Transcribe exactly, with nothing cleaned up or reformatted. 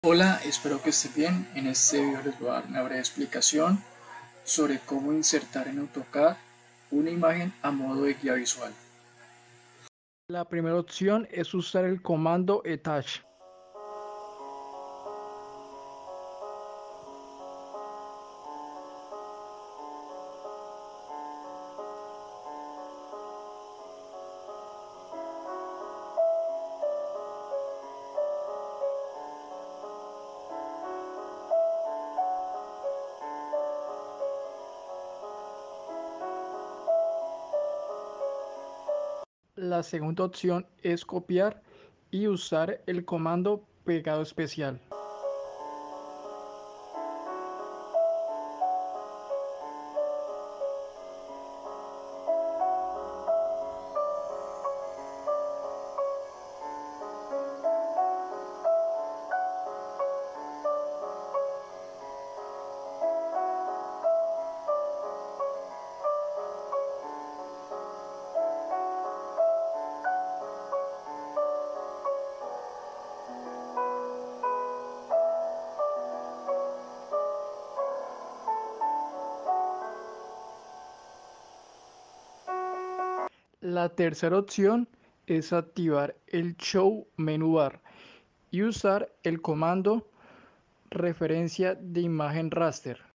Hola, espero que estés bien. En este video les voy a dar una breve explicación sobre cómo insertar en AutoCAD una imagen a modo de guía visual. La primera opción es usar el comando attach. La segunda opción es copiar y usar el comando pegado especial. La tercera opción es activar el Show Menú Bar y usar el comando referencia de imagen raster.